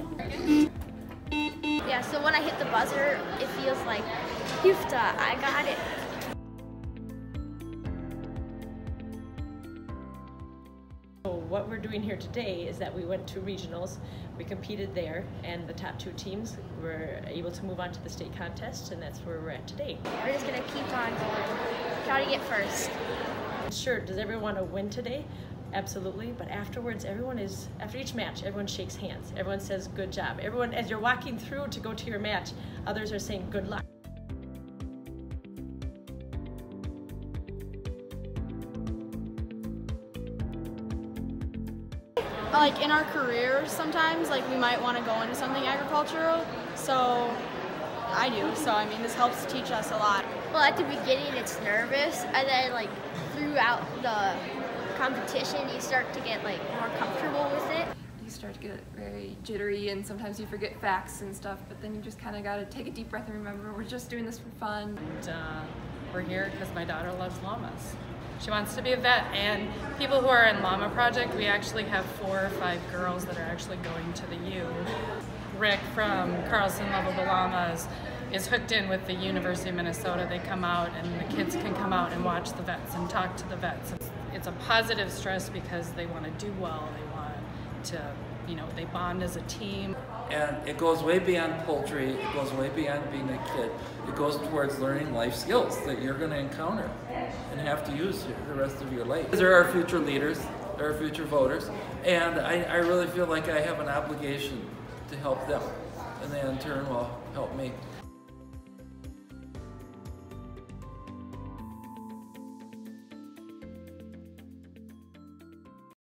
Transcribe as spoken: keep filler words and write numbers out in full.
Yeah, so when I hit the buzzer, it feels like, Hoofta, I got it. So what we're doing here today is that we went to regionals, we competed there, and the top two teams were able to move on to the state contest, and that's where we're at today. We're just gonna keep on going. Try to get first. Sure, does everyone want to win today? Absolutely, but afterwards, everyone is, after each match, everyone shakes hands. Everyone says, good job. Everyone, as you're walking through to go to your match, others are saying, good luck. Like in our careers, sometimes like we might want to go into something agricultural, so I do. So I mean, this helps teach us a lot. Well, at the beginning, it's nervous, and then like throughout the competition, you start to get like more comfortable with it. You start to get very jittery, and sometimes you forget facts and stuff, but then you just kind of got to take a deep breath and remember we're just doing this for fun. And, uh, we're here because my daughter loves llamas. She wants to be a vet, and people who are in Llama Project, we actually have four or five girls that are actually going to the U. Rick from Carlson Lovable Llamas is hooked in with the University of Minnesota. They come out, and the kids can come out and watch the vets and talk to the vets. It's a positive stress because they want to do well. They want to, you know, they bond as a team. And it goes way beyond poultry. It goes way beyond being a kid. It goes towards learning life skills that you're going to encounter and have to use the rest of your life. They're our future leaders. They're our future voters. And I, I really feel like I have an obligation to help them. And they in turn will help me.